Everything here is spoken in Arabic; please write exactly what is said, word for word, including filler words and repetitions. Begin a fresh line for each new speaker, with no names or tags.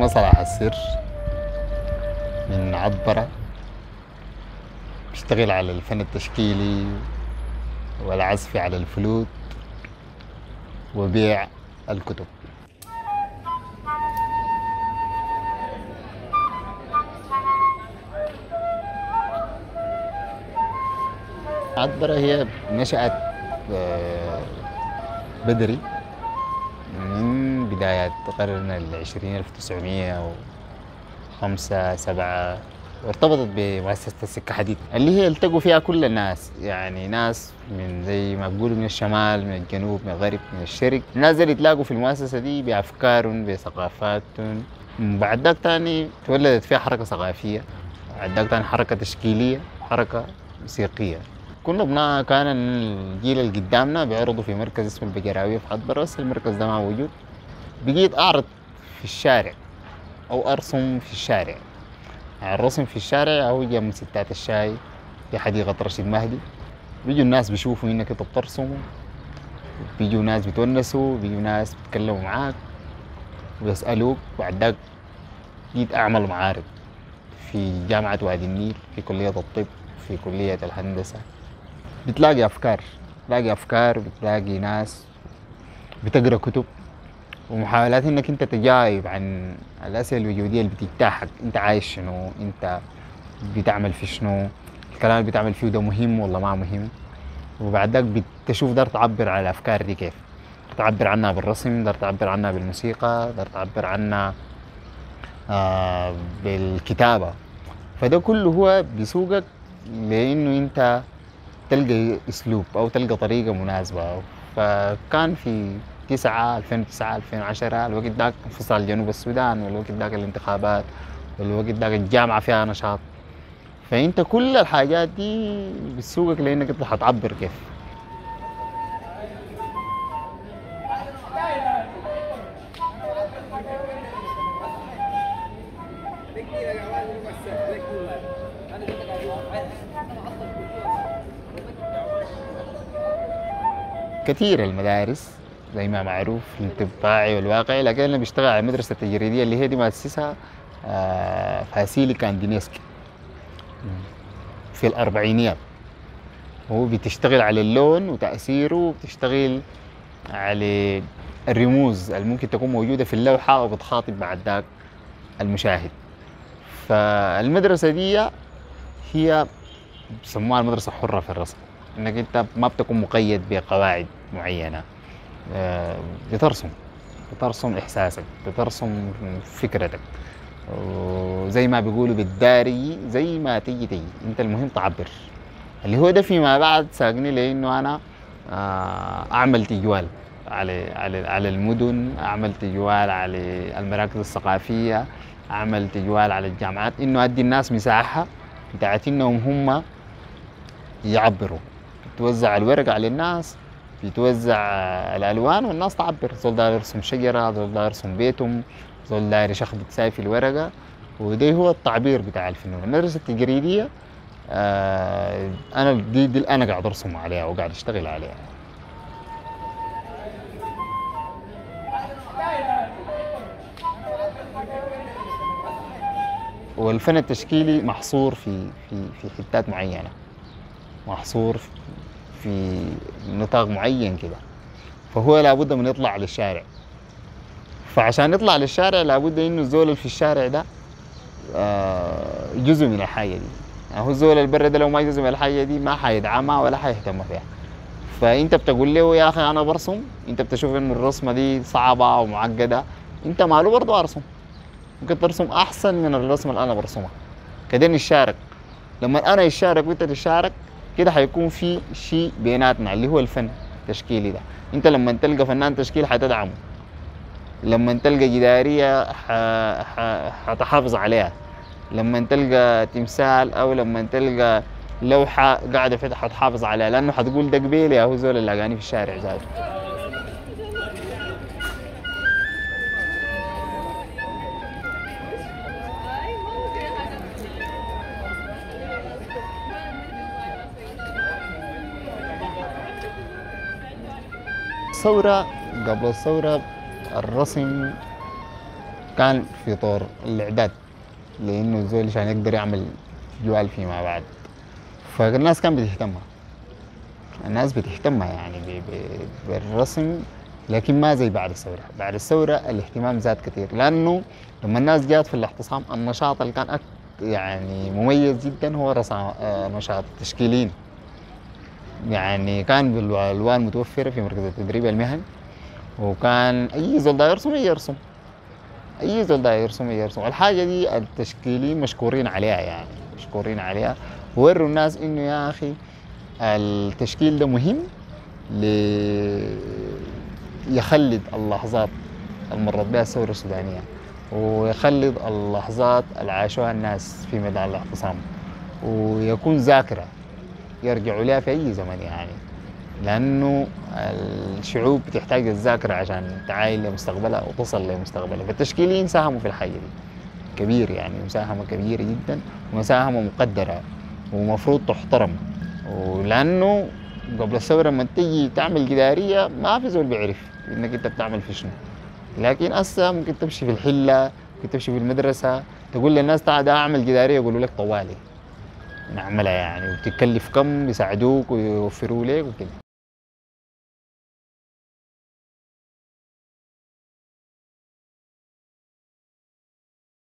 أنا صلاح السر من عطبرة، بشتغل على الفن التشكيلي والعزف على الفلوت وبيع الكتب. عطبرة هي نشأت آه، بدري من بداية القرن العشرين ألف وتسعمية وخمسة سبعة، وارتبطت بمؤسسة السكة حديد اللي هي التقوا فيها كل الناس، يعني ناس من زي ما بقولوا من الشمال من الجنوب من الغرب من الشرق، الناس اللي يتلاقوا في المؤسسة دي بأفكارهم بثقافاتهم. بعد ذاك تاني تولدت فيها حركة ثقافية، بعد ذاك تاني حركة تشكيلية، حركة موسيقية. كنا بنا كان الجيل اللي قدامنا بيعرضوا في مركز اسمه البقراوية في عطبرة، بس المركز ده ما موجود. بقيت أعرض في الشارع أو أرسم في الشارع. يعني الرسم في الشارع هو جا من ستات الشاي في حديقة رشيد مهدي، بيجوا الناس بيشوفوا إنك أنت بترسموا، بيجوا ناس بيتونسوا، بيجوا ناس بيتكلموا معاك ويسألوك. بعد ذاك جيت أعمل معارض في جامعة وادي النيل، في كلية الطب، في كلية الهندسة. بتلاقي أفكار، بتلاقي أفكار، بتلاقي ناس بتقرأ كتب، ومحاولات إنك أنت تجاوب عن الأسئلة الوجودية اللي بتجتاحك. أنت عايش شنو؟ أنت بتعمل في شنو؟ الكلام اللي بتعمل فيه ده مهم ولا ما مهم؟ وبعد ذاك بتشوف دار تعبر على الأفكار دي كيف. تعبر عنها بالرسم، دار تعبر عنها بالموسيقى، دار تعبر عنها آه بالكتابة. فده كله هو بيسوقك لأنه أنت تلقى أسلوب أو تلقى طريقة مناسبة. فكان في تسعة ألفين وتسعة ألفين وعشرة الوقت داك انفصال جنوب السودان، والوقت داك الانتخابات، والوقت داك الجامعة فيها نشاط. فأنت كل الحاجات دي بتسوقك لأنك أنت حتعبر كيف. كثير المدارس زي ما معروف الانطباعي والواقعي، لكن انا بشتغل على المدرسه التجريديه اللي هي دي مؤسسها آه فاسيلي كاندينيسكي في الاربعينيات. هو بتشتغل على اللون وتاثيره، وبتشتغل على الرموز اللي ممكن تكون موجوده في اللوحه وبتخاطب بعد ذاك المشاهد. فالمدرسه دي هي بسموها المدرسه الحره في الرسم، انك انت ما بتكون مقيد بقواعد معينه. آه، بترسم بترسم احساسك، بترسم فكرتك، وزي ما بيقولوا بالداري زي ما تيجي تيجي، انت المهم تعبر. اللي هو ده فيما بعد ساقني لانه انا آه، اعمل تجوال على على على المدن، اعمل تجوال على المراكز الثقافيه، اعمل تجوال على الجامعات، انه ادي الناس مساحه بتاعت انهم هم يعبروا. توزع الورق على الناس، بيتوزع الالوان والناس تعبر. زول داير يرسم شجره، زول داير يرسم بيتهم، زول داير يشخبط ساي في الورقه. وده هو التعبير بتاع الفنون. المدرسه التجريديه آه انا دي, دي انا قاعد ارسم عليها وقاعد اشتغل عليها. والفن التشكيلي محصور في في في حتات معينه، محصور في نطاق معين كده، فهو لابد من يطلع للشارع. فعشان يطلع للشارع لابد انه الزول اللي في الشارع ده آه، جزء من الحاجه دي. يعني هو الزول اللي برا ده لو ما جزء من الحاجه دي ما حيدعمها ولا حيهتم فيها. فانت بتقول له يا اخي انا برسم، انت بتشوف انه الرسمه دي صعبه ومعقده، انت ماله برضه ارسم، ممكن ترسم احسن من الرسمه اللي انا برسمها. كده نشارك. لما انا اشارك وانت تشارك كده حيكون في شيء بيناتنا اللي هو الفن التشكيلي ده. انت لما تلقى فنان تشكيل حتدعمه، لما تلقى جداريه حتحافظ عليها، لما تلقى تمثال او لما تلقى لوحه قاعده فتح حتحافظ عليها، لانه حتقول ده قبيلي يا هو زول اللي لاقاني في الشارع ذاته. الثورة، قبل الثورة الرسم كان في طور الإعداد، لأنه الزول عشان يقدر يعمل جوال فيما بعد. فالناس كانت بتهتمها، الناس بتهتمها يعني ب- ب- بالرسم، لكن ما زي بعد الثورة. بعد الثورة الاهتمام زاد كثير، لأنه لما الناس جات في الاعتصام النشاط اللي كان أك يعني مميز جدا هو رسم آه، نشاط تشكيلين. يعني كان بالألوان متوفرة في مركز التدريب المهني، وكان أي زول دا يرسم يرسم، أي زول دا يرسم يرسم. الحاجة دي التشكيلين مشكورين عليها، يعني مشكورين عليها، ووروا الناس إنه يا أخي التشكيل ده مهم، لي يخلد اللحظات المرت بها الثورة السودانية، ويخلد اللحظات اللي عاشوها الناس في ميدان الاعتصام، ويكون ذاكرة يرجعوا لها في أي زمن يعني. لأنه الشعوب بتحتاج الذاكرة عشان تعاين لمستقبلها وتصل لمستقبلها. فالتشكيليين ساهموا في الحاجة دي كبير، يعني مساهمة كبيرة جدا، ومساهمة مقدرة ومفروض تحترم. ولأنه قبل الثورة لما تيجي تعمل جدارية ما في زول بيعرف إنك أنت بتعمل في شنو، لكن هسه ممكن تمشي في الحلة، ممكن تمشي في المدرسة تقول للناس تعال ده أعمل جدارية، يقولوا لك طوالي نعملها يعني، وبتكلف كم، يساعدوك ويوفروا لك وكده.